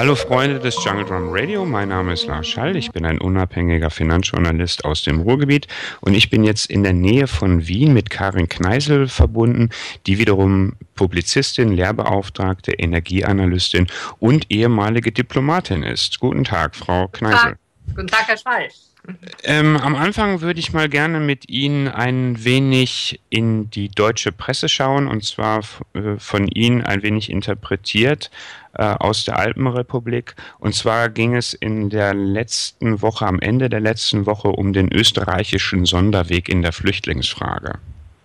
Hallo Freunde des Jungle Drum Radio, mein Name ist Lars Schall, ich bin ein unabhängiger Finanzjournalist aus dem Ruhrgebiet und ich bin jetzt in der Nähe von Wien mit Karin Kneisel verbunden, die wiederum Publizistin, Lehrbeauftragte, Energieanalystin und ehemalige Diplomatin ist. Guten Tag, Frau Kneisel. Guten Tag, Herr Schall. Am Anfang würde ich mal gerne mit Ihnen ein wenig in die deutsche Presse schauen, und zwar von Ihnen ein wenig interpretiert aus der Alpenrepublik. Und zwar ging es in der letzten Woche, am Ende der letzten Woche, um den österreichischen Sonderweg in der Flüchtlingsfrage.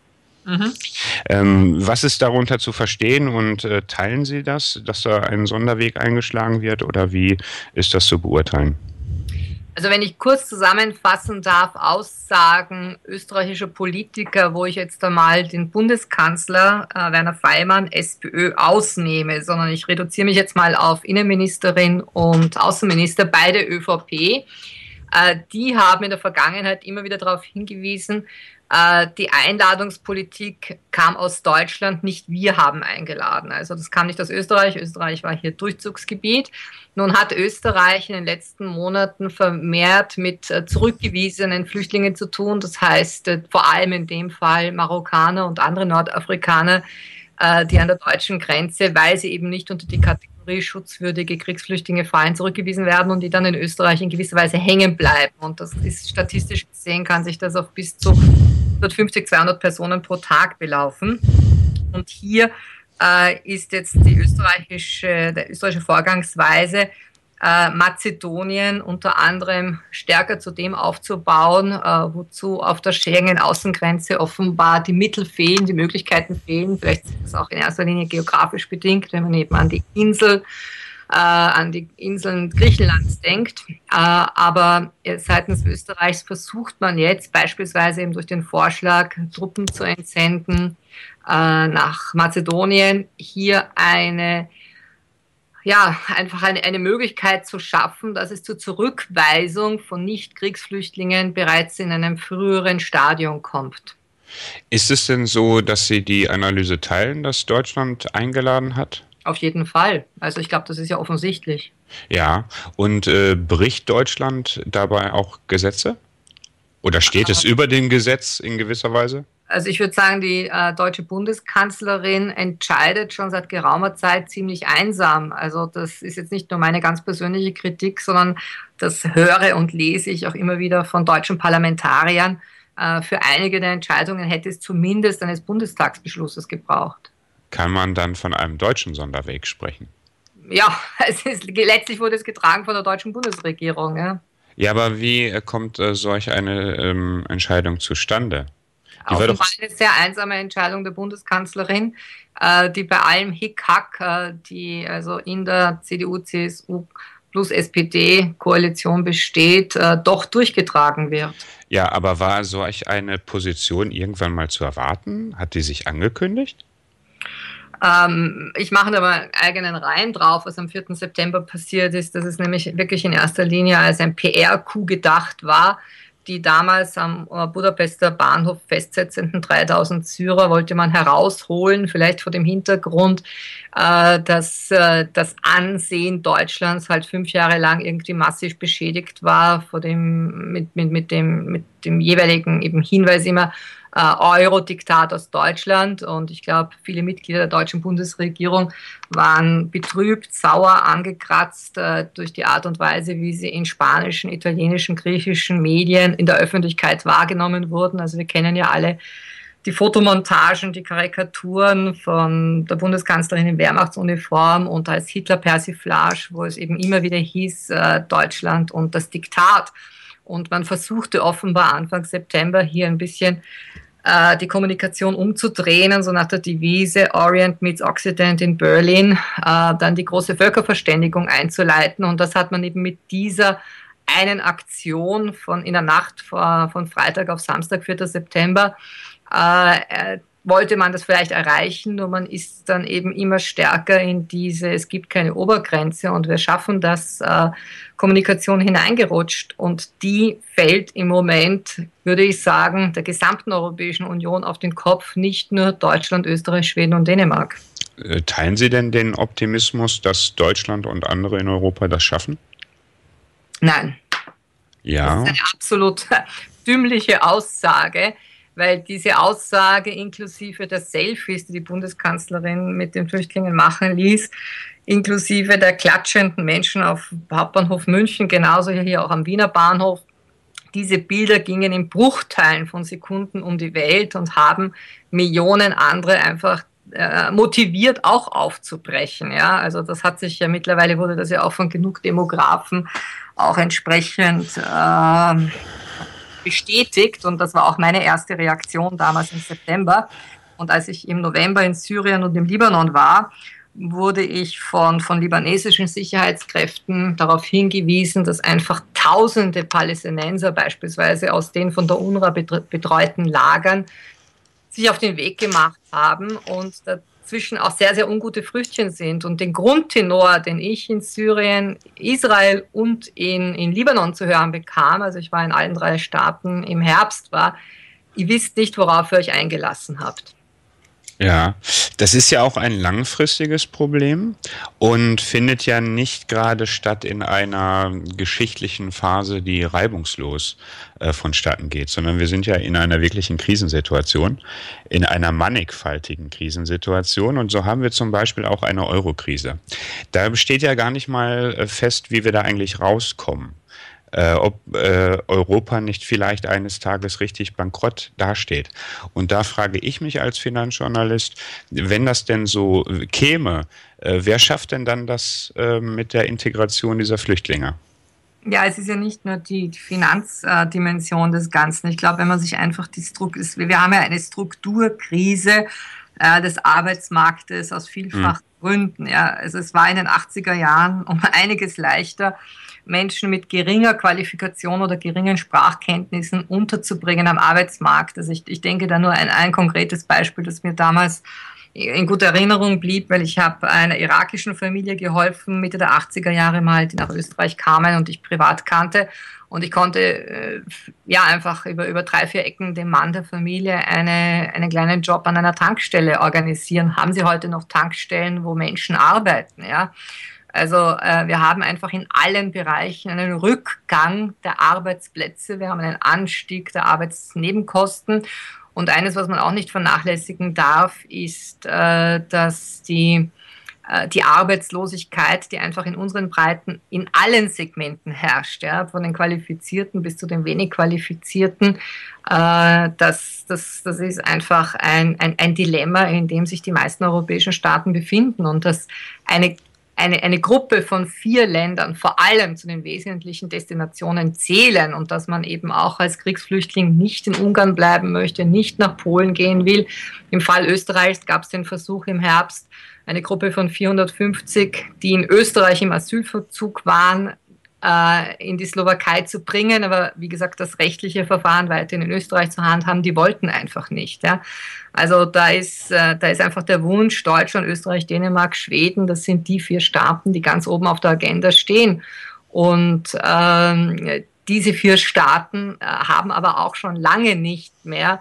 Was ist darunter zu verstehen und teilen Sie das, dass da ein Sonderweg eingeschlagen wird, oder wie ist das zu beurteilen? Also wenn ich kurz zusammenfassen darf, Aussagen österreichischer Politiker, wo ich jetzt einmal den Bundeskanzler Werner Faymann, SPÖ, ausnehme, sondern ich reduziere mich jetzt mal auf Innenministerin und Außenminister, beide ÖVP. Die haben in der Vergangenheit immer wieder darauf hingewiesen, die Einladungspolitik kam aus Deutschland, nicht wir haben eingeladen. Also das kam nicht aus Österreich. Österreich war hier Durchzugsgebiet. Nun hat Österreich in den letzten Monaten vermehrt mit zurückgewiesenen Flüchtlingen zu tun. Das heißt vor allem in dem Fall Marokkaner und andere Nordafrikaner, die an der deutschen Grenze, weil sie eben nicht unter die Kategorie schutzwürdige Kriegsflüchtlinge fallen, zurückgewiesen werden und die dann in Österreich in gewisser Weise hängen bleiben. Und das ist statistisch gesehen, kann sich das auf bis zu 150, 200 Personen pro Tag belaufen. Und hier ist jetzt der österreichische Vorgangsweise, Mazedonien unter anderem stärker zu dem aufzubauen, wozu auf der Schengen-Außengrenze offenbar die Mittel fehlen, die Möglichkeiten fehlen. Vielleicht ist das auch in erster Linie geografisch bedingt, wenn man eben an die Inseln Griechenlands denkt. Aber seitens Österreichs versucht man jetzt beispielsweise eben durch den Vorschlag, Truppen zu entsenden nach Mazedonien, hier einfach eine Möglichkeit zu schaffen, dass es zur Zurückweisung von Nicht-Kriegsflüchtlingen bereits in einem früheren Stadium kommt. Ist es denn so, dass Sie die Analyse teilen, dass Deutschland eingeladen hat? Auf jeden Fall. Also ich glaube, das ist ja offensichtlich. Ja, und bricht Deutschland dabei auch Gesetze? Oder steht es über dem Gesetz in gewisser Weise? Also ich würde sagen, die deutsche Bundeskanzlerin entscheidet schon seit geraumer Zeit ziemlich einsam. Also das ist jetzt nicht nur meine ganz persönliche Kritik, sondern das höre und lese ich auch immer wieder von deutschen Parlamentariern. Für einige der Entscheidungen hätte es zumindest eines Bundestagsbeschlusses gebraucht. Kann man dann von einem deutschen Sonderweg sprechen? Ja, letztlich wurde es getragen von der deutschen Bundesregierung. Ja, ja, aber wie kommt solch eine Entscheidung zustande? Offenbar eine sehr einsame Entscheidung der Bundeskanzlerin, die bei allem Hickhack, die also in der CDU, CSU plus SPD-Koalition besteht, doch durchgetragen wird. Ja, aber war solch eine Position irgendwann mal zu erwarten? Hat die sich angekündigt? Ich mache da mal einen eigenen Reihen drauf, was am 4. September passiert ist, dass es nämlich wirklich in erster Linie als ein PR-Coup gedacht war. Die damals am Budapester Bahnhof festsetzenden 3000 Syrer wollte man herausholen, vielleicht vor dem Hintergrund, dass das Ansehen Deutschlands halt 5 Jahre lang irgendwie massiv beschädigt war, mit dem jeweiligen eben Hinweis immer, Euro-Diktat aus Deutschland. Und ich glaube, viele Mitglieder der deutschen Bundesregierung waren betrübt, sauer, angekratzt durch die Art und Weise, wie sie in spanischen, italienischen, griechischen Medien in der Öffentlichkeit wahrgenommen wurden. Also wir kennen ja alle die Fotomontagen, die Karikaturen von der Bundeskanzlerin in Wehrmachtsuniform und als Hitler-Persiflage, wo es eben immer wieder hieß, Deutschland und das Diktat. Und man versuchte offenbar Anfang September hier ein bisschen die Kommunikation umzudrehen, so nach der Devise Orient meets Occident in Berlin, dann die große Völkerverständigung einzuleiten. Und das hat man eben mit dieser einen Aktion in der Nacht von Freitag auf Samstag, 4. September, wollte man das vielleicht erreichen, nur man ist dann eben immer stärker in diese, es gibt keine Obergrenze und wir schaffen das, Kommunikation hineingerutscht, und die fällt im Moment, würde ich sagen, der gesamten Europäischen Union auf den Kopf, nicht nur Deutschland, Österreich, Schweden und Dänemark. Teilen Sie denn den Optimismus, dass Deutschland und andere in Europa das schaffen? Nein. Ja. Das ist eine absolut dümmliche Aussage, weil diese Aussage inklusive der Selfies, die die Bundeskanzlerin mit den Flüchtlingen machen ließ, inklusive der klatschenden Menschen auf Hauptbahnhof München, genauso hier auch am Wiener Bahnhof, diese Bilder gingen in Bruchteilen von Sekunden um die Welt und haben Millionen andere einfach motiviert, auch aufzubrechen. Ja? Also das hat sich ja mittlerweile, wurde das ja auch von genug Demografen auch entsprechend bestätigt. Und das war auch meine erste Reaktion damals im September. Und als ich im November in Syrien und im Libanon war, wurde ich von libanesischen Sicherheitskräften darauf hingewiesen, dass einfach tausende Palästinenser beispielsweise aus den von der UNRWA betreuten Lagern sich auf den Weg gemacht haben und dazwischen auch sehr, sehr ungute Früchtchen sind. Und den Grundtenor, den ich in Syrien, Israel und in Libanon zu hören bekam, also ich war in allen 3 Staaten im Herbst, war: Ihr wisst nicht, worauf ihr euch eingelassen habt. Ja, das ist ja auch ein langfristiges Problem und findet ja nicht gerade statt in einer geschichtlichen Phase, die reibungslos vonstatten geht, sondern wir sind ja in einer wirklichen Krisensituation, in einer mannigfaltigen Krisensituation, und so haben wir zum Beispiel auch eine Euro-Krise. Da steht ja gar nicht mal fest, wie wir da eigentlich rauskommen. Ob Europa nicht vielleicht eines Tages richtig bankrott dasteht. Und da frage ich mich als Finanzjournalist, wenn das denn so käme, wer schafft denn dann das mit der Integration dieser Flüchtlinge? Ja, es ist ja nicht nur die Finanzdimension des Ganzen. Ich glaube, wenn man sich einfach wir haben ja eine Strukturkrise des Arbeitsmarktes aus vielfachen Gründen. Ja. Also es war in den 80er Jahren um einiges leichter, Menschen mit geringer Qualifikation oder geringen Sprachkenntnissen unterzubringen am Arbeitsmarkt. Also ich denke da nur an ein konkretes Beispiel, das mir damals in guter Erinnerung blieb, weil ich habe einer irakischen Familie geholfen, Mitte der 80er Jahre mal, die nach Österreich kamen und ich privat kannte. Und ich konnte einfach über 3, 4 Ecken dem Mann der Familie einen kleinen Job an einer Tankstelle organisieren. Haben Sie heute noch Tankstellen, wo Menschen arbeiten? Ja? Also wir haben einfach in allen Bereichen einen Rückgang der Arbeitsplätze. Wir haben einen Anstieg der Arbeitsnebenkosten. Und eines, was man auch nicht vernachlässigen darf, ist, dass die Arbeitslosigkeit, die einfach in unseren Breiten in allen Segmenten herrscht, ja, von den Qualifizierten bis zu den wenig Qualifizierten, das ist einfach ein Dilemma, in dem sich die meisten europäischen Staaten befinden. Und dass eine Gruppe von 4 Ländern vor allem zu den wesentlichen Destinationen zählen und dass man eben auch als Kriegsflüchtling nicht in Ungarn bleiben möchte, nicht nach Polen gehen will. Im Fall Österreichs gab es den Versuch im Herbst, eine Gruppe von 450, die in Österreich im Asylverzug waren, in die Slowakei zu bringen. Aber wie gesagt, das rechtliche Verfahren weiterhin in Österreich zur Hand haben, die wollten einfach nicht. Ja. Also da ist einfach der Wunsch, Deutschland, Österreich, Dänemark, Schweden, das sind die 4 Staaten, die ganz oben auf der Agenda stehen. Und diese 4 Staaten haben aber auch schon lange nicht mehr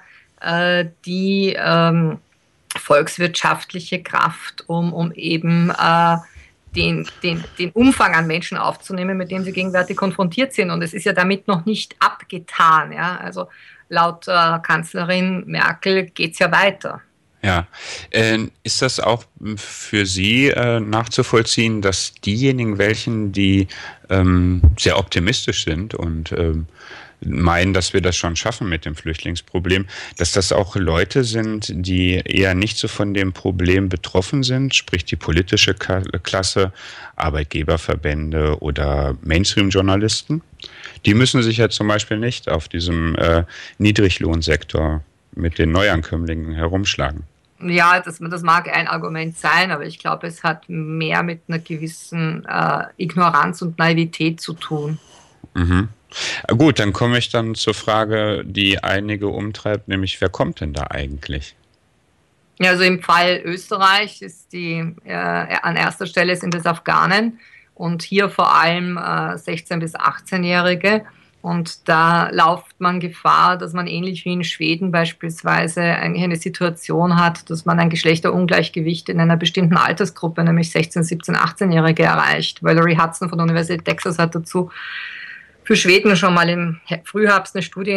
die volkswirtschaftliche Kraft, um eben den Umfang an Menschen aufzunehmen, mit dem sie gegenwärtig konfrontiert sind. Und es ist ja damit noch nicht abgetan. Ja? Also laut Kanzlerin Merkel geht es ja weiter. Ja, ist das auch für Sie nachzuvollziehen, dass diejenigen, die sehr optimistisch sind und meinen, dass wir das schon schaffen mit dem Flüchtlingsproblem, dass das auch Leute sind, die eher nicht so von dem Problem betroffen sind, sprich die politische Klasse, Arbeitgeberverbände oder Mainstream-Journalisten? Die müssen sich ja zum Beispiel nicht auf diesem Niedriglohnsektor mit den Neuankömmlingen herumschlagen. Ja, das mag ein Argument sein, aber ich glaube, es hat mehr mit einer gewissen Ignoranz und Naivität zu tun. Mhm. Gut, dann komme ich dann zur Frage, die einige umtreibt, nämlich wer kommt denn da eigentlich? Ja, also im Fall Österreich ist an erster Stelle sind es Afghanen und hier vor allem 16- bis 18-Jährige. Und da läuft man Gefahr, dass man ähnlich wie in Schweden beispielsweise eigentlich eine Situation hat, dass man ein Geschlechterungleichgewicht in einer bestimmten Altersgruppe, nämlich 16-, 17-, 18-Jährige erreicht. Valerie Hudson von der Universität Texas hat dazu für Schweden schon mal im Frühherbst eine Studie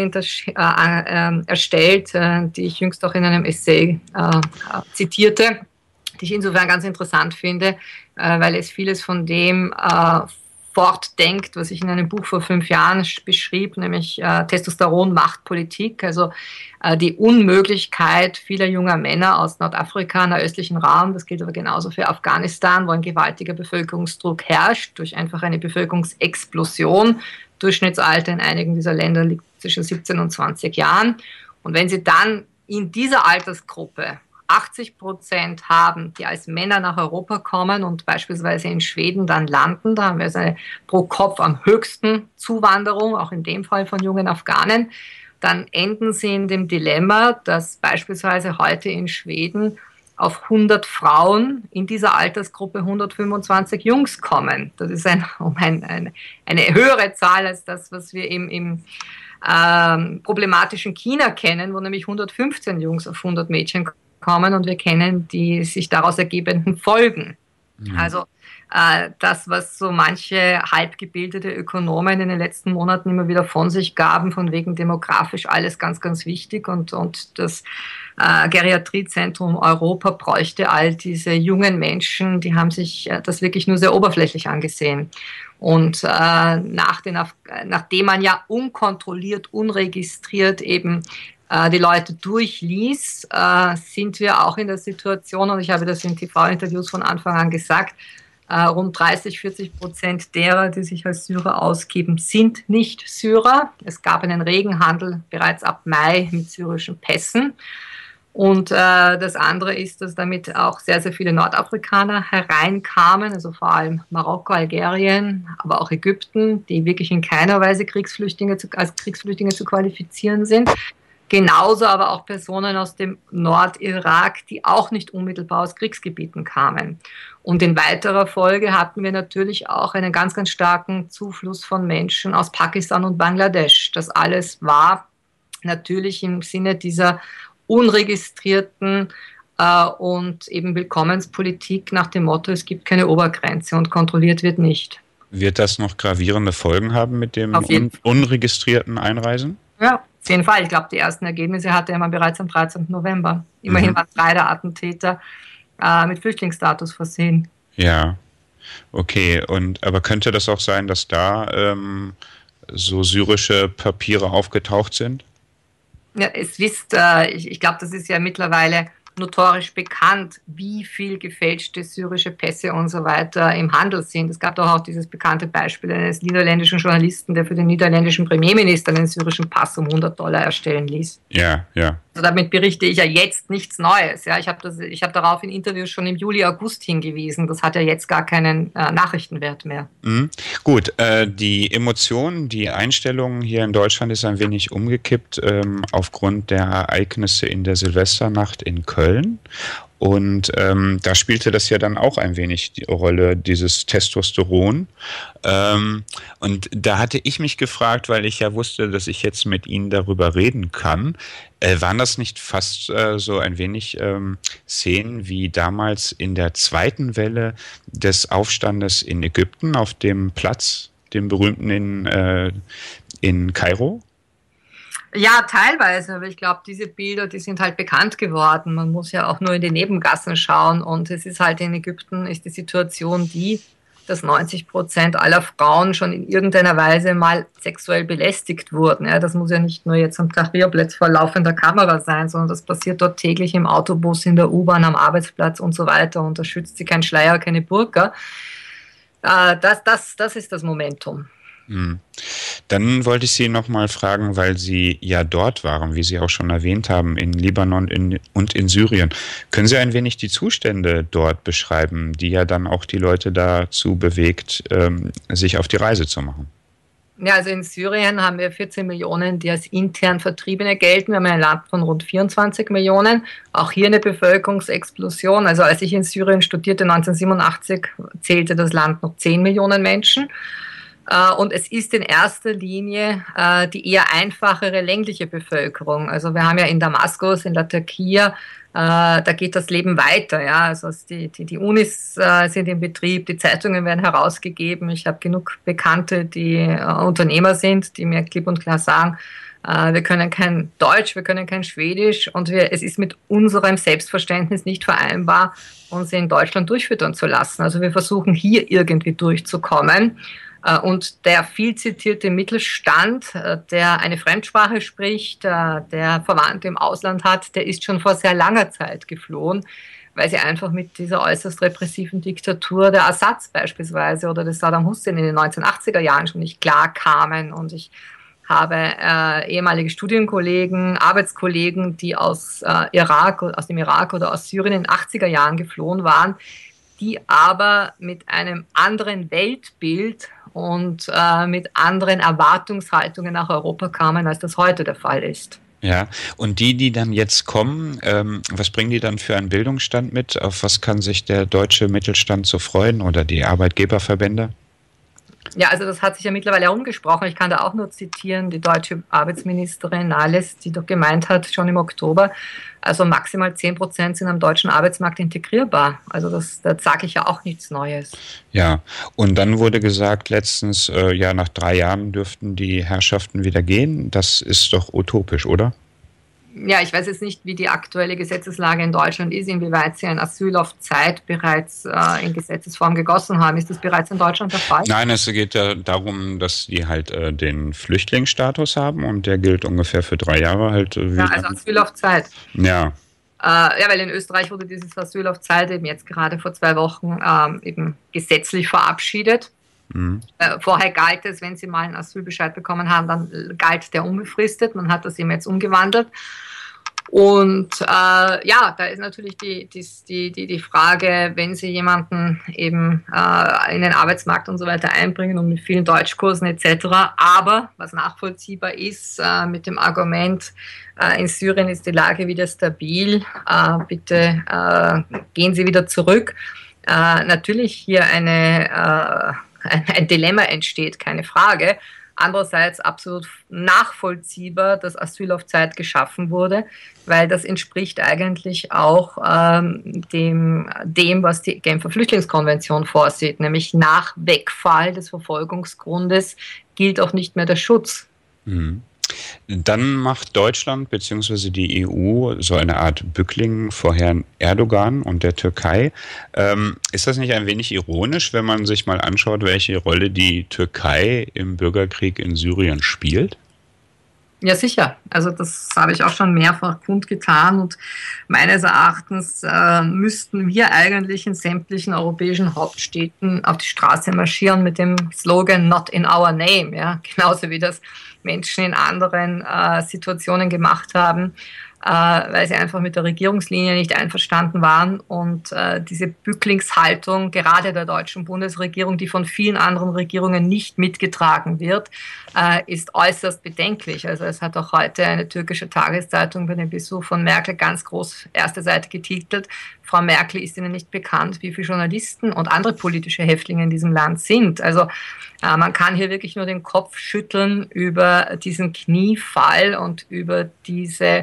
erstellt, die ich jüngst auch in einem Essay zitierte, die ich insofern ganz interessant finde, weil es vieles von dem fortdenkt, was ich in einem Buch vor 5 Jahren beschrieb, nämlich Testosteron macht Politik, also die Unmöglichkeit vieler junger Männer aus Nordafrika, einem östlichen Raum, das gilt aber genauso für Afghanistan, wo ein gewaltiger Bevölkerungsdruck herrscht, durch einfach eine Bevölkerungsexplosion. Durchschnittsalter in einigen dieser Länder liegt zwischen 17 und 20 Jahren. Und wenn Sie dann in dieser Altersgruppe 80% haben, die als Männer nach Europa kommen und beispielsweise in Schweden dann landen, da haben wir also eine pro Kopf am höchsten Zuwanderung, auch in dem Fall von jungen Afghanen, dann enden sie in dem Dilemma, dass beispielsweise heute in Schweden auf 100 Frauen in dieser Altersgruppe 125 Jungs kommen. Das ist eine höhere Zahl als das, was wir im problematischen China kennen, wo nämlich 115 Jungs auf 100 Mädchen kommen und wir kennen die sich daraus ergebenden Folgen. Mhm. Also das, was so manche halbgebildete Ökonomen in den letzten Monaten immer wieder von sich gaben, von wegen demografisch alles ganz, ganz wichtig und das Geriatriezentrum Europa bräuchte all diese jungen Menschen, die haben sich das wirklich nur sehr oberflächlich angesehen. Und nachdem man ja unkontrolliert, unregistriert eben die Leute durchließ, sind wir auch in der Situation, und ich habe das in TV-Interviews von Anfang an gesagt, rund 30-40% derer, die sich als Syrer ausgeben, sind nicht Syrer. Es gab einen regen Handel bereits ab Mai mit syrischen Pässen. Und das andere ist, dass damit auch sehr, sehr viele Nordafrikaner hereinkamen, also vor allem Marokko, Algerien, aber auch Ägypten, die wirklich in keiner Weise als Kriegsflüchtlinge zu qualifizieren sind. Genauso aber auch Personen aus dem Nordirak, die auch nicht unmittelbar aus Kriegsgebieten kamen. Und in weiterer Folge hatten wir natürlich auch einen ganz, ganz starken Zufluss von Menschen aus Pakistan und Bangladesch. Das alles war natürlich im Sinne dieser unregistrierten und eben Willkommenspolitik nach dem Motto, es gibt keine Obergrenze und kontrolliert wird nicht. Wird das noch gravierende Folgen haben mit dem unregistrierten Einreisen? Ja, auf jeden Fall. Ich glaube, die ersten Ergebnisse hatte man bereits am 13. November. Immerhin waren 3 der Attentäter mit Flüchtlingsstatus versehen. Ja, okay. Aber könnte das auch sein, dass da so syrische Papiere aufgetaucht sind? Ja, ich glaube, das ist ja mittlerweile notorisch bekannt, wie viel gefälschte syrische Pässe und so weiter im Handel sind. Es gab doch auch dieses bekannte Beispiel eines niederländischen Journalisten, der für den niederländischen Premierminister einen syrischen Pass um $100 erstellen ließ. Ja, ja. Also damit berichte ich ja jetzt nichts Neues. Ja, ich habe darauf in Interviews schon im Juli, August hingewiesen. Das hat ja jetzt gar keinen Nachrichtenwert mehr. Mhm. Gut, die Emotionen, die Einstellung hier in Deutschland ist ein wenig umgekippt aufgrund der Ereignisse in der Silvesternacht in Köln. Und da spielte das ja dann auch ein wenig die Rolle, dieses Testosteron. Und da hatte ich mich gefragt, weil ich ja wusste, dass ich jetzt mit Ihnen darüber reden kann, waren das nicht fast so ein wenig Szenen wie damals in der zweiten Welle des Aufstandes in Ägypten auf dem Platz, dem berühmten in Kairo? Ja, teilweise, aber ich glaube, diese Bilder, die sind halt bekannt geworden. Man muss ja auch nur in die Nebengassen schauen und es ist halt in Ägypten ist die Situation die, dass 90% aller Frauen schon in irgendeiner Weise mal sexuell belästigt wurden. Ja, das muss ja nicht nur jetzt am Tahrirplatz vor laufender Kamera sein, sondern das passiert dort täglich im Autobus, in der U-Bahn, am Arbeitsplatz und so weiter und da schützt sie kein Schleier, keine Burka. Das ist das Momentum. Dann wollte ich Sie noch mal fragen, weil Sie ja dort waren, wie Sie auch schon erwähnt haben, in Libanon und in Syrien. Können Sie ein wenig die Zustände dort beschreiben, die ja dann auch die Leute dazu bewegt, sich auf die Reise zu machen? Ja, also in Syrien haben wir 14 Millionen, die als intern Vertriebene gelten. Wir haben ein Land von rund 24 Millionen. Auch hier eine Bevölkerungsexplosion. Also als ich in Syrien studierte, 1987, zählte das Land noch 10 Millionen Menschen. Und es ist in erster Linie die eher einfachere ländliche Bevölkerung. Also wir haben ja in Damaskus, in Latakia, da geht das Leben weiter. Ja? Also die Unis sind in Betrieb, die Zeitungen werden herausgegeben. Ich habe genug Bekannte, die Unternehmer sind, die mir klipp und klar sagen, wir können kein Deutsch, wir können kein Schwedisch und es ist mit unserem Selbstverständnis nicht vereinbar, uns in Deutschland durchfüttern zu lassen. Also wir versuchen hier irgendwie durchzukommen. Und der viel zitierte Mittelstand, der eine Fremdsprache spricht, der Verwandte im Ausland hat, der ist schon vor sehr langer Zeit geflohen, weil sie einfach mit dieser äußerst repressiven Diktatur der Assads beispielsweise oder des Saddam Hussein in den 1980er Jahren schon nicht klar kamen. Und ich habe ehemalige Studienkollegen, Arbeitskollegen, die aus dem Irak oder aus Syrien in den 80er Jahren geflohen waren, die aber mit einem anderen Weltbild und mit anderen Erwartungshaltungen nach Europa kamen, als das heute der Fall ist. Ja, und die dann jetzt kommen, was bringen die dann für einen Bildungsstand mit? Auf was kann sich der deutsche Mittelstand so freuen oder die Arbeitgeberverbände? Ja, also das hat sich ja mittlerweile herumgesprochen. Ich kann da auch nur zitieren, die deutsche Arbeitsministerin Nahles, die doch gemeint hat, schon im Oktober, also maximal 10% sind am deutschen Arbeitsmarkt integrierbar. Also da sage ich ja auch nichts Neues. Ja, und dann wurde gesagt letztens, ja, nach 3 Jahren dürften die Herrschaften wieder gehen. Das ist doch utopisch, oder? Ja, ich weiß jetzt nicht, wie die aktuelle Gesetzeslage in Deutschland ist, inwieweit sie ein Asyl auf Zeit bereits in Gesetzesform gegossen haben. Ist das bereits in Deutschland der Fall? Nein, es geht ja darum, dass die halt den Flüchtlingsstatus haben und der gilt ungefähr für 3 Jahre halt. Ja, also Asyl auf Zeit. Ja. Ja, weil in Österreich wurde dieses Asyl auf Zeit eben jetzt gerade vor 2 Wochen eben gesetzlich verabschiedet. Mhm. Vorher galt es, wenn Sie mal einen Asylbescheid bekommen haben, dann galt der unbefristet. Man hat das eben jetzt umgewandelt. Und ja, da ist natürlich die Frage, wenn Sie jemanden eben in den Arbeitsmarkt und so weiter einbringen und mit vielen Deutschkursen etc., aber was nachvollziehbar ist mit dem Argument, in Syrien ist die Lage wieder stabil, bitte gehen Sie wieder zurück. Natürlich hier ein Dilemma entsteht, keine Frage. Andererseits absolut nachvollziehbar, dass Asyl auf Zeit geschaffen wurde, weil das entspricht eigentlich auch dem, was die Genfer Flüchtlingskonvention vorsieht, nämlich nach Wegfall des Verfolgungsgrundes gilt auch nicht mehr der Schutz. Mhm. Dann macht Deutschland bzw. die EU so eine Art Bückling vor Herrn Erdogan und der Türkei. Ist das nicht ein wenig ironisch, wenn man sich mal anschaut, welche Rolle die Türkei im Bürgerkrieg in Syrien spielt? Ja, sicher. Also das habe ich auch schon mehrfach kundgetan und meines Erachtens müssten wir eigentlich in sämtlichen europäischen Hauptstädten auf die Straße marschieren mit dem Slogan Not in our name, ja, genauso wie das Menschen in anderen Situationen gemacht haben, weil sie einfach mit der Regierungslinie nicht einverstanden waren. Und diese Bücklingshaltung gerade der deutschen Bundesregierung, die von vielen anderen Regierungen nicht mitgetragen wird, ist äußerst bedenklich. Also es hat auch heute eine türkische Tageszeitung bei dem Besuch von Merkel ganz groß erste Seite getitelt: Frau Merkel, ist Ihnen nicht bekannt, wie viele Journalisten und andere politische Häftlinge in diesem Land sind? Also man kann hier wirklich nur den Kopf schütteln über diesen Kniefall und über diese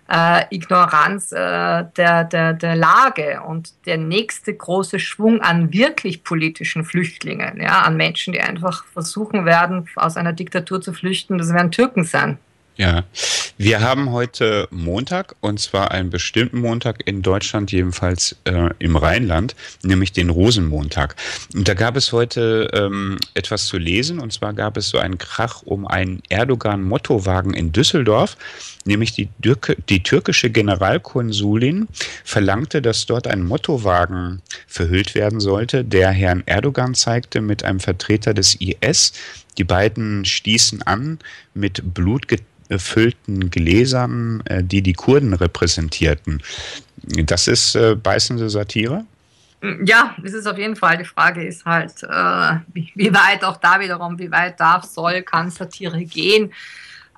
Ignoranz der Lage. Und der nächste große Schwung an wirklich politischen Flüchtlingen, ja, an Menschen, die einfach versuchen werden, aus einer Diktatur zu flüchten, das werden Türken sein. Ja, wir haben heute Montag, und zwar einen bestimmten Montag in Deutschland, jedenfalls im Rheinland, nämlich den Rosenmontag. Und da gab es heute etwas zu lesen, und zwar gab es so einen Krach um einen Erdogan-Mottowagen in Düsseldorf, nämlich die türkische Generalkonsulin verlangte, dass dort ein Mottowagen verhüllt werden sollte, der Herrn Erdogan zeigte mit einem Vertreter des IS. Die beiden stießen an mit blutgefüllten Gläsern, die Kurden repräsentierten. Das ist beißende Satire? Ja, das ist auf jeden Fall. Die Frage ist halt, wie weit auch da wiederum, wie weit darf, soll, kann Satire gehen.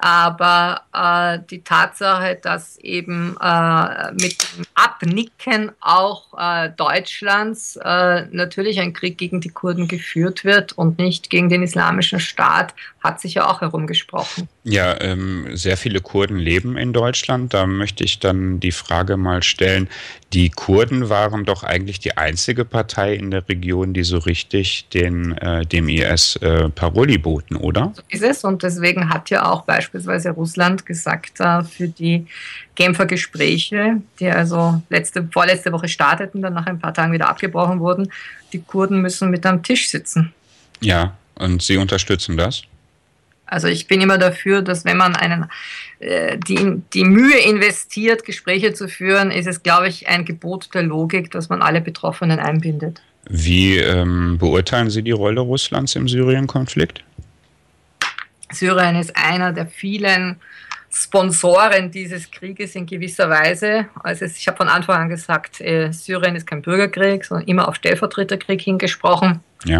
Aber die Tatsache, dass eben mit dem Abnicken auch Deutschlands natürlich ein Krieg gegen die Kurden geführt wird und nicht gegen den Islamischen Staat, hat sich ja auch herumgesprochen. Ja, sehr viele Kurden leben in Deutschland. Da möchte ich dann die Frage mal stellen, die Kurden waren doch eigentlich die einzige Partei in der Region, die so richtig dem IS Paroli boten, oder? So ist es, und deswegen hat ja auch beispielsweise Russland gesagt, für die Genfer Gespräche, die also vorletzte Woche starteten, dann nach ein paar Tagen wieder abgebrochen wurden, die Kurden müssen mit am Tisch sitzen. Ja, und Sie unterstützen das? Also ich bin immer dafür, dass wenn man die Mühe investiert, Gespräche zu führen, ist es, glaube ich, ein Gebot der Logik, dass man alle Betroffenen einbindet. Wie beurteilen Sie die Rolle Russlands im Syrien-Konflikt? Syrien ist einer der vielen Sponsoren dieses Krieges in gewisser Weise. Also ich habe von Anfang an gesagt, Syrien ist kein Bürgerkrieg, sondern immer auf Stellvertreterkrieg hingesprochen. Ja.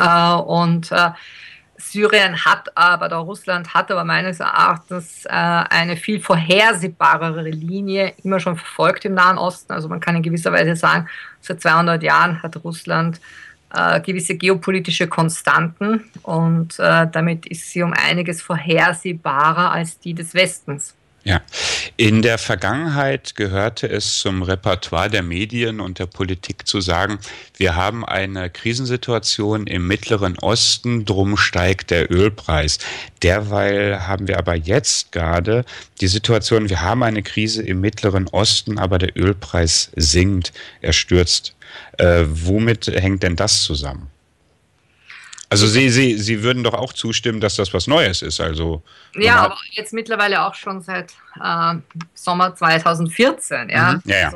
Russland hat aber meines Erachtens eine viel vorhersehbarere Linie immer schon verfolgt im Nahen Osten. Also man kann in gewisser Weise sagen, seit 200 Jahren hat Russland gewisse geopolitische Konstanten, und damit ist sie um einiges vorhersehbarer als die des Westens. Ja, in der Vergangenheit gehörte es zum Repertoire der Medien und der Politik zu sagen, wir haben eine Krisensituation im Mittleren Osten, drum steigt der Ölpreis. Derweil haben wir aber jetzt gerade die Situation, wir haben eine Krise im Mittleren Osten, aber der Ölpreis sinkt, er stürzt. Womit hängt denn das zusammen? Also Sie würden doch auch zustimmen, dass das was Neues ist. Also ja, aber jetzt mittlerweile auch schon seit Sommer 2014. Ja. Mhm. Ja, ja.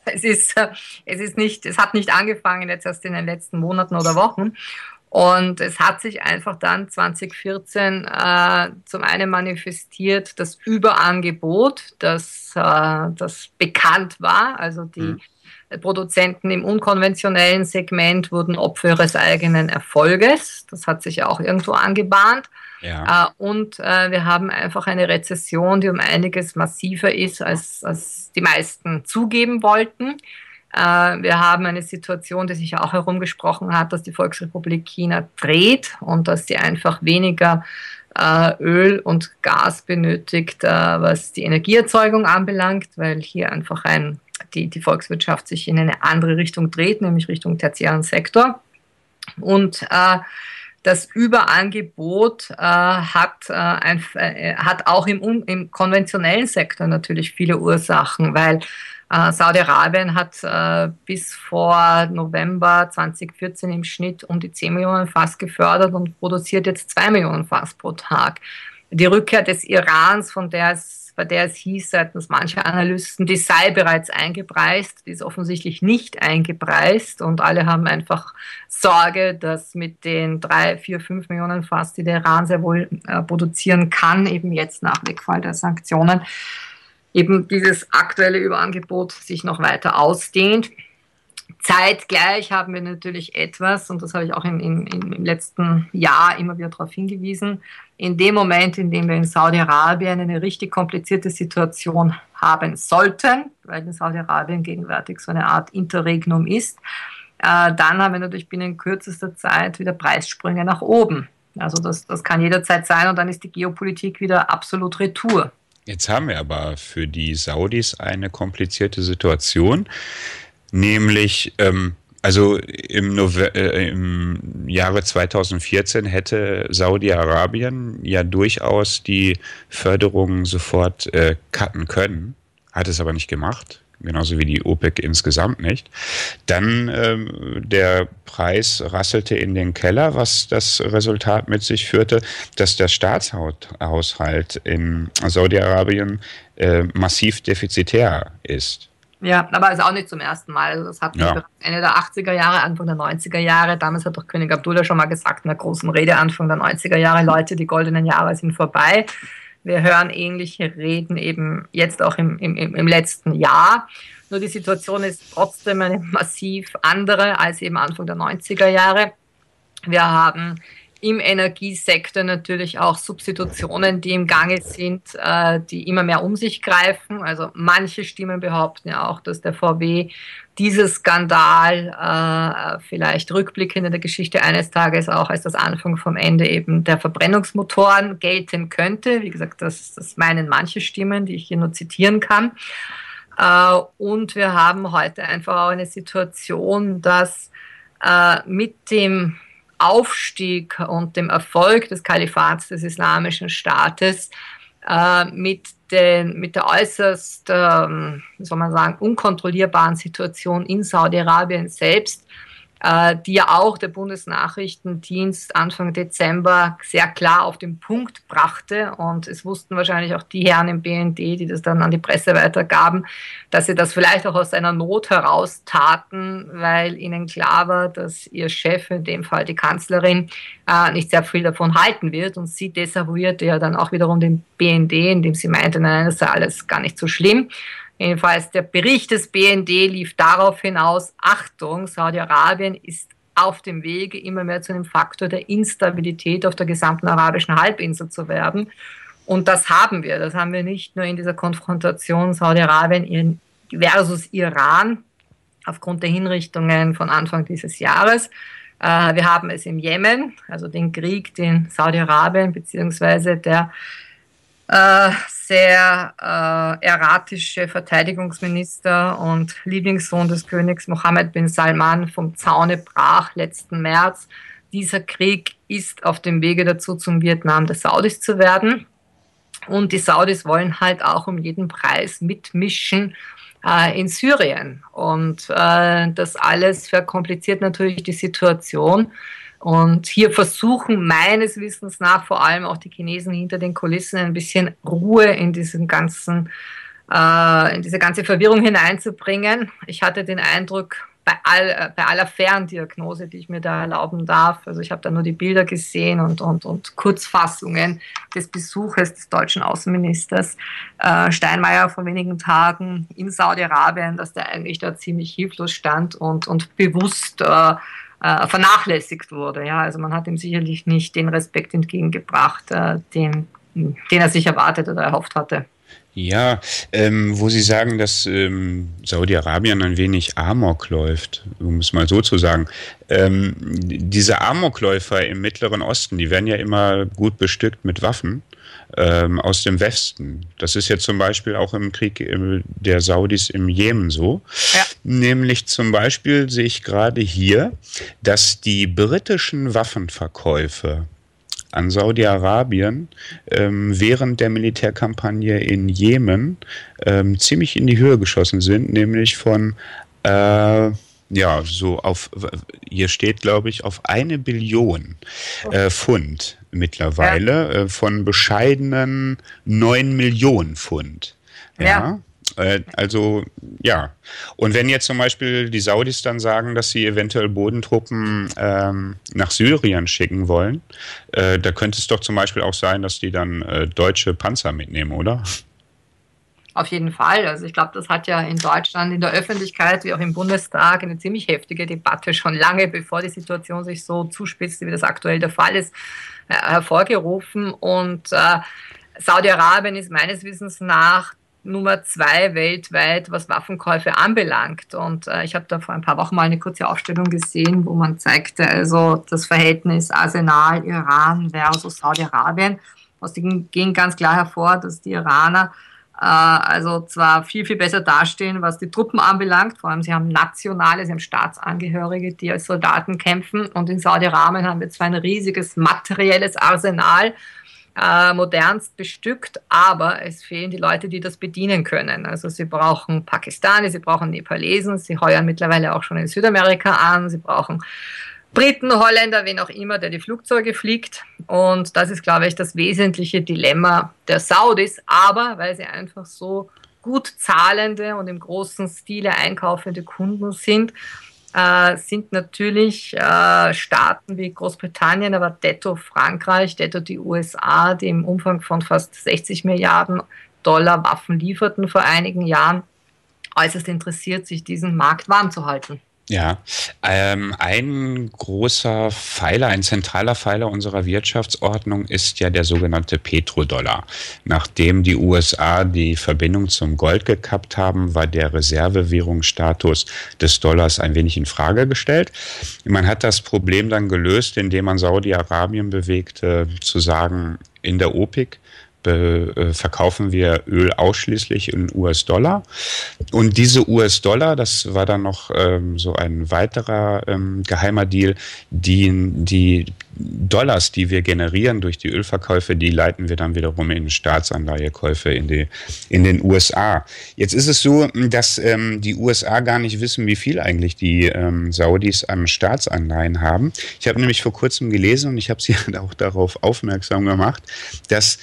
Also es hat nicht angefangen jetzt erst in den letzten Monaten oder Wochen. Und es hat sich einfach dann 2014 zum einen manifestiert, das Überangebot, das bekannt war. Also die Produzenten im unkonventionellen Segment wurden Opfer ihres eigenen Erfolges. Das hat sich auch irgendwo angebahnt. Ja. Und wir haben einfach eine Rezession, die um einiges massiver ist, als die meisten zugeben wollten. Wir haben eine Situation, die sich auch herumgesprochen hat, dass die Volksrepublik China dreht und dass sie einfach weniger Öl und Gas benötigt, was die Energieerzeugung anbelangt, weil hier einfach die Volkswirtschaft sich in eine andere Richtung dreht, nämlich Richtung tertiären Sektor. Und das Überangebot hat auch im konventionellen Sektor natürlich viele Ursachen, weil Saudi-Arabien hat bis vor November 2014 im Schnitt um die 10 Millionen Fass gefördert und produziert jetzt 2 Millionen Fass pro Tag. Die Rückkehr des Irans, bei der es hieß seitens mancher Analysten, die sei bereits eingepreist, die ist offensichtlich nicht eingepreist, und alle haben einfach Sorge, dass mit den 3, 4, 5 Millionen Fass, die der Iran sehr wohl produzieren kann, eben jetzt nach Wegfall der Sanktionen, eben dieses aktuelle Überangebot sich noch weiter ausdehnt. Zeitgleich haben wir natürlich etwas, und das habe ich auch im letzten Jahr immer wieder darauf hingewiesen, in dem Moment, in dem wir in Saudi-Arabien eine richtig komplizierte Situation haben sollten, weil in Saudi-Arabien gegenwärtig so eine Art Interregnum ist, dann haben wir natürlich binnen kürzester Zeit wieder Preissprünge nach oben. Also das kann jederzeit sein, und dann ist die Geopolitik wieder absolut retour. Jetzt haben wir aber für die Saudis eine komplizierte Situation, nämlich also im Jahre 2014 hätte Saudi-Arabien ja durchaus die Förderung sofort cutten können, hat es aber nicht gemacht, genauso wie die OPEC insgesamt nicht. Dann der Preis rasselte in den Keller, was das Resultat mit sich führte, dass der Staatshaushalt in Saudi-Arabien massiv defizitär ist. Ja, aber also auch nicht zum ersten Mal. Also das hatten wir Ende der 80er Jahre, Anfang der 90er Jahre. Damals hat doch König Abdullah schon mal gesagt in der großen Rede, Anfang der 90er Jahre, Leute, die goldenen Jahre sind vorbei. Wir hören ähnliche Reden eben jetzt auch im letzten Jahr. Nur die Situation ist trotzdem eine massiv andere als eben Anfang der 90er Jahre. Wir haben im Energiesektor natürlich auch Substitutionen, die im Gange sind, die immer mehr um sich greifen. Also manche Stimmen behaupten ja auch, dass der VW dieser Skandal vielleicht rückblickend in der Geschichte eines Tages auch als das Anfang vom Ende eben der Verbrennungsmotoren gelten könnte. Wie gesagt, das meinen manche Stimmen, die ich hier nur zitieren kann. Und wir haben heute einfach auch eine Situation, dass mit dem Aufstieg und dem Erfolg des Kalifats des Islamischen Staates mit der äußerst, wie soll man sagen, unkontrollierbaren Situation in Saudi-Arabien selbst, die ja auch der Bundesnachrichtendienst Anfang Dezember sehr klar auf den Punkt brachte. Und es wussten wahrscheinlich auch die Herren im BND, die das dann an die Presse weitergaben, dass sie das vielleicht auch aus einer Not heraus taten, weil ihnen klar war, dass ihr Chef, in dem Fall die Kanzlerin, nicht sehr viel davon halten wird. Und sie desavouierte ja dann auch wiederum den BND, indem sie meinte, nein, das sei alles gar nicht so schlimm. Jedenfalls der Bericht des BND lief darauf hinaus, Achtung, Saudi-Arabien ist auf dem Wege, immer mehr zu einem Faktor der Instabilität auf der gesamten arabischen Halbinsel zu werden. Und das haben wir. Das haben wir nicht nur in dieser Konfrontation Saudi-Arabien versus Iran aufgrund der Hinrichtungen von Anfang dieses Jahres. Wir haben es im Jemen, also den Krieg, den Saudi-Arabien bzw. der sehr erratische Verteidigungsminister und Lieblingssohn des Königs Mohammed bin Salman vom Zaune brach letzten März. Dieser Krieg ist auf dem Wege dazu, zum Vietnam der Saudis zu werden. Und die Saudis wollen halt auch um jeden Preis mitmischen in Syrien. Und das alles verkompliziert natürlich die Situation. Und hier versuchen meines Wissens nach vor allem auch die Chinesen hinter den Kulissen ein bisschen Ruhe in diese ganze Verwirrung hineinzubringen. Ich hatte den Eindruck, bei aller Ferndiagnose, die ich mir da erlauben darf, also ich habe da nur die Bilder gesehen und Kurzfassungen des Besuches des deutschen Außenministers Steinmeier vor wenigen Tagen in Saudi-Arabien, dass der eigentlich da ziemlich hilflos stand und bewusst vernachlässigt wurde. Ja, also man hat ihm sicherlich nicht den Respekt entgegengebracht, den er sich erwartet oder erhofft hatte. Ja, wo Sie sagen, dass Saudi-Arabien ein wenig Amok läuft, um es mal so zu sagen. Diese Amokläufer im Mittleren Osten, die werden ja immer gut bestückt mit Waffen aus dem Westen. Das ist ja zum Beispiel auch im Krieg der Saudis im Jemen so. Ja. Nämlich zum Beispiel sehe ich gerade hier, dass die britischen Waffenverkäufe an Saudi-Arabien während der Militärkampagne in Jemen ziemlich in die Höhe geschossen sind, nämlich von hier steht, glaube ich, auf 1 Billion Pfund mittlerweile, von bescheidenen 9 Millionen Pfund. Ja. Also, ja. Und wenn jetzt zum Beispiel die Saudis dann sagen, dass sie eventuell Bodentruppen nach Syrien schicken wollen, da könnte es doch zum Beispiel auch sein, dass die dann deutsche Panzer mitnehmen, oder? Auf jeden Fall. Also ich glaube, das hat ja in Deutschland in der Öffentlichkeit wie auch im Bundestag eine ziemlich heftige Debatte schon lange, bevor die Situation sich so zuspitzte, wie das aktuell der Fall ist, hervorgerufen. Und Saudi-Arabien ist meines Wissens nach Nummer 2 weltweit, was Waffenkäufe anbelangt. Und ich habe da vor ein paar Wochen mal eine kurze Aufstellung gesehen, wo man zeigte, also das Verhältnis Arsenal Iran versus Saudi-Arabien. Aus dem ging ganz klar hervor, dass die Iraner also zwar viel, viel besser dastehen, was die Truppen anbelangt. Vor allem sie haben Nationale, sie haben Staatsangehörige, die als Soldaten kämpfen. Und in Saudi-Arabien haben wir zwar ein riesiges materielles Arsenal, modernst bestückt, aber es fehlen die Leute, die das bedienen können. Also sie brauchen Pakistanis, sie brauchen Nepalesen, sie heuern mittlerweile auch schon in Südamerika an, sie brauchen Briten, Holländer, wen auch immer, der die Flugzeuge fliegt. Und das ist, glaube ich, das wesentliche Dilemma der Saudis. Aber weil sie einfach so gut zahlende und im großen Stile einkaufende Kunden sind, sind natürlich Staaten wie Großbritannien, aber detto Frankreich, detto die USA, die im Umfang von fast 60 Milliarden Dollar Waffen lieferten vor einigen Jahren, äußerst interessiert, sich diesen Markt warm zu halten. Ja, ein großer Pfeiler, ein zentraler Pfeiler unserer Wirtschaftsordnung ist ja der sogenannte Petrodollar. Nachdem die USA die Verbindung zum Gold gekappt haben, war der Reservewährungsstatus des Dollars ein wenig in Frage gestellt. Man hat das Problem dann gelöst, indem man Saudi-Arabien bewegte, zu sagen, in der OPEC verkaufen wir Öl ausschließlich in US-Dollar. Und diese US-Dollar, das war dann noch so ein weiterer geheimer Deal, die Dollars, die wir generieren durch die Ölverkäufe, die leiten wir dann wiederum in Staatsanleihekäufe in den USA. Jetzt ist es so, dass die USA gar nicht wissen, wie viel eigentlich die Saudis an Staatsanleihen haben. Ich habe nämlich vor kurzem gelesen und ich habe sie auch darauf aufmerksam gemacht, dass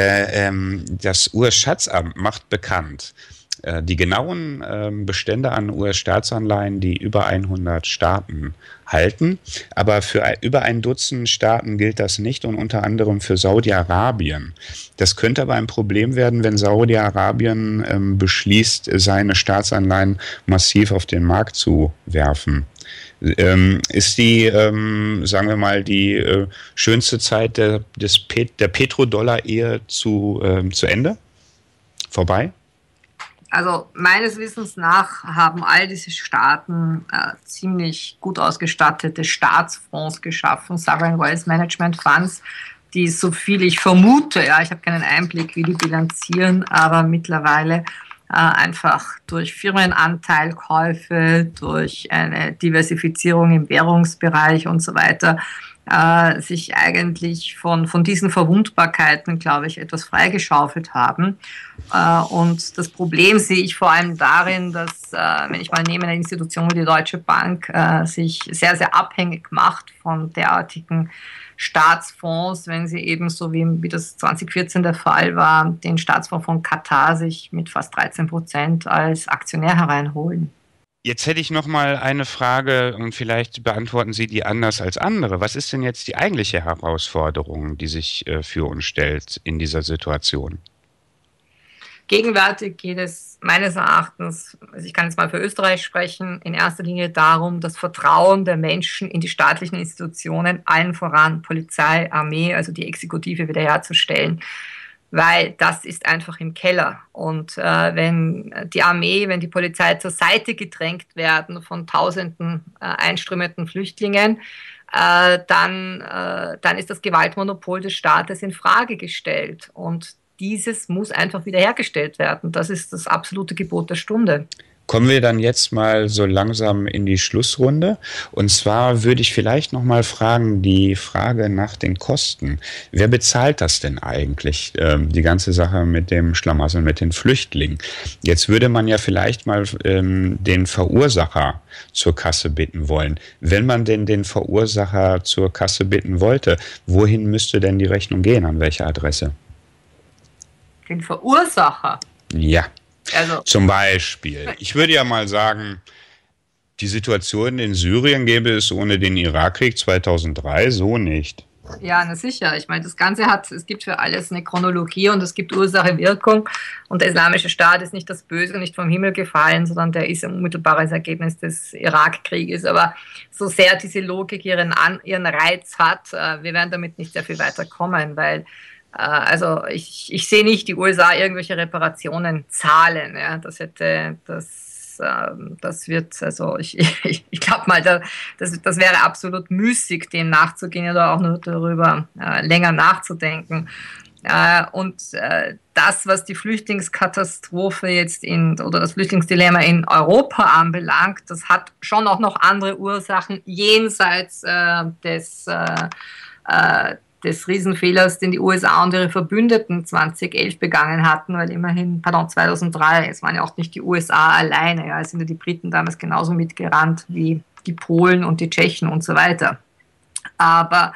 das US-Schatzammt macht bekannt, die genauen Bestände an US-Staatsanleihen, die über 100 Staaten halten. Aber für über ein Dutzend Staaten gilt das nicht und unter anderem für Saudi-Arabien. Das könnte aber ein Problem werden, wenn Saudi-Arabien beschließt, seine Staatsanleihen massiv auf den Markt zu werfen. Ist die, sagen wir mal, die schönste Zeit der Petrodollar-Ehe zu Ende? Vorbei? Also meines Wissens nach haben all diese Staaten ziemlich gut ausgestattete Staatsfonds geschaffen, Sovereign Wealth Management Funds, die, so viel ich vermute, ja, ich habe keinen Einblick, wie die bilanzieren, aber mittlerweile einfach durch Firmenanteilkäufe, durch eine Diversifizierung im Währungsbereich und so weiter, sich eigentlich von diesen Verwundbarkeiten, glaube ich, etwas freigeschaufelt haben. Und das Problem sehe ich vor allem darin, dass, wenn ich mal nehme, eine Institution wie die Deutsche Bank sich sehr, sehr abhängig macht von derartigen Staatsfonds, wenn sie eben so wie das 2014 der Fall war, den Staatsfonds von Katar sich mit fast 13% als Aktionär hereinholen. Jetzt hätte ich noch mal eine Frage und vielleicht beantworten Sie die anders als andere. Was ist denn jetzt die eigentliche Herausforderung, die sich für uns stellt in dieser Situation? Gegenwärtig geht es meines Erachtens, also ich kann jetzt mal für Österreich sprechen, in erster Linie darum, das Vertrauen der Menschen in die staatlichen Institutionen, allen voran Polizei, Armee, also die Exekutive wiederherzustellen. Weil das ist einfach im Keller. Und wenn die Armee, wenn die Polizei zur Seite gedrängt werden von tausenden einströmenden Flüchtlingen, dann ist das Gewaltmonopol des Staates in Frage gestellt. Und dieses muss einfach wiederhergestellt werden. Das ist das absolute Gebot der Stunde. Kommen wir dann jetzt mal so langsam in die Schlussrunde. Und zwar würde ich vielleicht noch mal fragen, die Frage nach den Kosten. Wer bezahlt das denn eigentlich, die ganze Sache mit dem Schlamassel, mit den Flüchtlingen? Jetzt würde man ja vielleicht mal den Verursacher zur Kasse bitten wollen. Wenn man denn den Verursacher zur Kasse bitten wollte, wohin müsste denn die Rechnung gehen? An welche Adresse? Den Verursacher? Ja. Also, zum Beispiel, ich würde ja mal sagen, die Situation in Syrien gäbe es ohne den Irakkrieg 2003 so nicht. Ja, na sicher. Ich meine, das Ganze es gibt für alles eine Chronologie und es gibt Ursache, Wirkung. Und der Islamische Staat ist nicht das Böse, nicht vom Himmel gefallen, sondern der ist ein unmittelbares Ergebnis des Irakkrieges. Aber so sehr diese Logik ihren Reiz hat, wir werden damit nicht sehr viel weiter kommen, weil also ich sehe nicht die USA irgendwelche Reparationen zahlen. Ja. Das wird, also ich glaube mal, das wäre absolut müßig, dem nachzugehen oder auch nur darüber länger nachzudenken. Das, was die Flüchtlingskatastrophe jetzt oder das Flüchtlingsdilemma in Europa anbelangt, das hat schon auch noch andere Ursachen jenseits des Riesenfehlers, den die USA und ihre Verbündeten 2011 begangen hatten, weil 2003, es waren ja auch nicht die USA alleine, ja, es sind ja die Briten damals genauso mitgerannt wie die Polen und die Tschechen und so weiter. Aber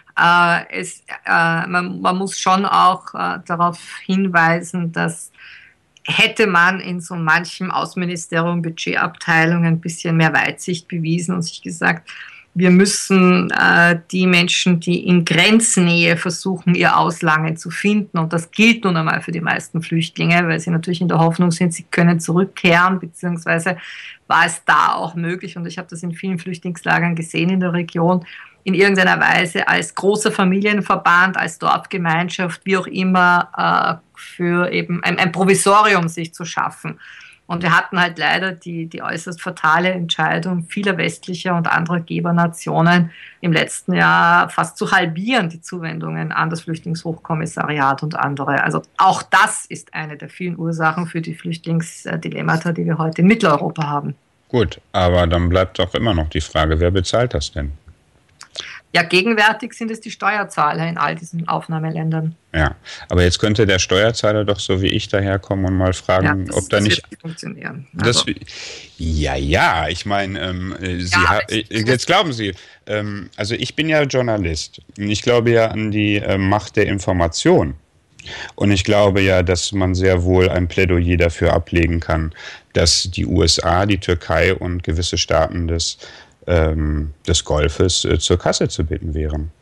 man muss schon auch darauf hinweisen, dass hätte man in so manchem Außenministerium, Budgetabteilung ein bisschen mehr Weitsicht bewiesen und sich gesagt, wir müssen die Menschen, die in Grenznähe versuchen, ihr Auslangen zu finden, und das gilt nun einmal für die meisten Flüchtlinge, weil sie natürlich in der Hoffnung sind, sie können zurückkehren, beziehungsweise war es da auch möglich, und ich habe das in vielen Flüchtlingslagern gesehen in der Region, in irgendeiner Weise als großer Familienverband, als Dorfgemeinschaft, wie auch immer, für eben ein Provisorium sich zu schaffen. Und wir hatten halt leider die äußerst fatale Entscheidung vieler westlicher und anderer Gebernationen im letzten Jahr fast zu halbieren, die Zuwendungen an das Flüchtlingshochkommissariat und andere. Also auch das ist eine der vielen Ursachen für die Flüchtlingsdilemmata, die wir heute in Mitteleuropa haben. Gut, aber dann bleibt doch immer noch die Frage, wer bezahlt das denn? Ja, gegenwärtig sind es die Steuerzahler in all diesen Aufnahmeländern. Ja, aber jetzt könnte der Steuerzahler doch so wie ich daherkommen und mal fragen, ob da nicht... Das funktionieren. Also. Ja, ich meine, jetzt glauben Sie, also ich bin ja Journalist und ich glaube ja an die Macht der Information. Und ich glaube ja, dass man sehr wohl ein Plädoyer dafür ablegen kann, dass die USA, die Türkei und gewisse Staaten des Golfes zur Kasse zu bitten wären.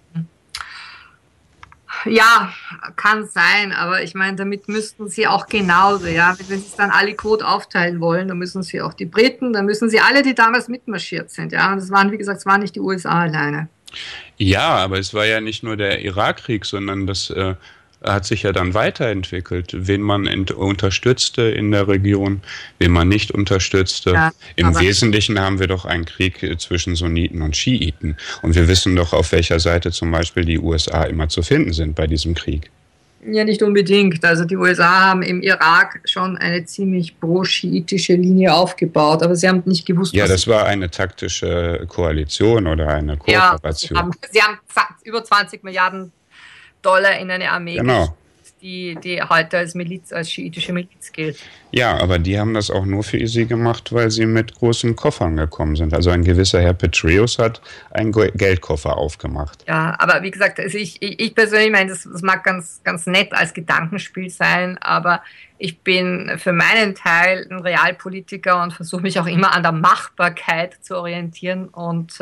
Ja, kann sein, aber ich meine, damit müssten sie auch genauso, ja, wenn sie es dann alle Quote aufteilen wollen, dann müssen sie auch die Briten, dann müssen sie alle, die damals mitmarschiert sind, ja, und das waren, wie gesagt, es waren nicht die USA alleine. Ja, aber es war ja nicht nur der Irakkrieg, sondern das hat sich ja dann weiterentwickelt, wen man unterstützte in der Region, wen man nicht unterstützte. Ja, im Wesentlichen haben wir doch einen Krieg zwischen Sunniten und Schiiten. Und wir wissen doch, auf welcher Seite zum Beispiel die USA immer zu finden sind bei diesem Krieg. Ja, nicht unbedingt. Also die USA haben im Irak schon eine ziemlich pro-schiitische Linie aufgebaut, aber sie haben nicht gewusst, ja, das war eine taktische Koalition oder eine Kooperation. Ja, sie haben über 20 Milliarden Dollar in eine Armee, genau, die heute als Miliz, als schiitische Miliz gilt. Ja, aber die haben das auch nur für sie gemacht, weil sie mit großen Koffern gekommen sind. Also ein gewisser Herr Petraeus hat einen Geldkoffer aufgemacht. Ja, aber wie gesagt, also ich persönlich meine, das mag ganz, ganz nett als Gedankenspiel sein, aber ich bin für meinen Teil ein Realpolitiker und versuche mich auch immer an der Machbarkeit zu orientieren, und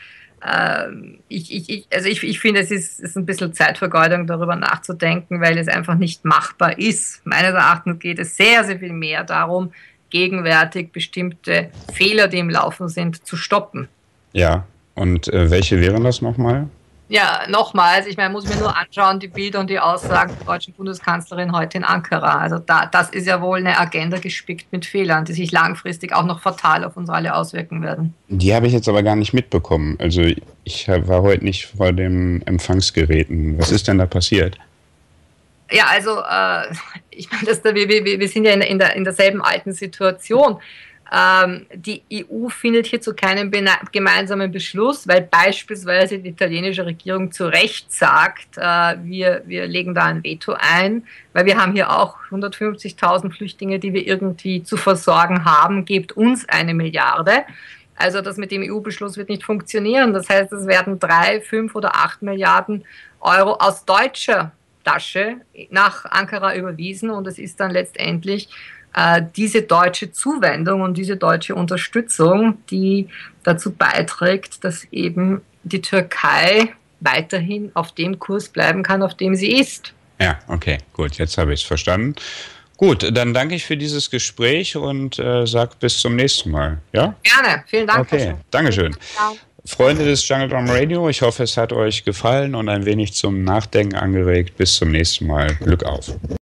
ich finde, es ist ein bisschen Zeitvergeudung, darüber nachzudenken, weil es einfach nicht machbar ist. Meines Erachtens geht es sehr, sehr viel mehr darum, gegenwärtig bestimmte Fehler, die im Laufen sind, zu stoppen. Ja, und welche wären das nochmal? Ja, nochmals, ich meine, muss mir nur anschauen, die Bilder und die Aussagen der deutschen Bundeskanzlerin heute in Ankara. Also das ist ja wohl eine Agenda gespickt mit Fehlern, die sich langfristig auch noch fatal auf uns alle auswirken werden. Die habe ich jetzt aber gar nicht mitbekommen. Also ich war heute nicht vor den Empfangsgeräten. Was ist denn da passiert? Ja, also ich meine, wir sind ja in derselben alten Situation. Die EU findet hierzu keinen gemeinsamen Beschluss, weil beispielsweise die italienische Regierung zu Recht sagt, wir legen da ein Veto ein, weil wir haben hier auch 150.000 Flüchtlinge, die wir irgendwie zu versorgen haben, gebt uns 1 Milliarde. Also das mit dem EU-Beschluss wird nicht funktionieren. Das heißt, es werden 3, 5 oder 8 Milliarden Euro aus deutscher Tasche nach Ankara überwiesen, und es ist dann letztendlich diese deutsche Zuwendung und diese deutsche Unterstützung, die dazu beiträgt, dass eben die Türkei weiterhin auf dem Kurs bleiben kann, auf dem sie ist. Ja, okay, gut, jetzt habe ich es verstanden. Gut, dann danke ich für dieses Gespräch und sage bis zum nächsten Mal. Ja? Gerne, vielen Dank. Okay, Dankeschön. Freunde des Jungle Drum Radio, ich hoffe, es hat euch gefallen und ein wenig zum Nachdenken angeregt. Bis zum nächsten Mal. Glück auf.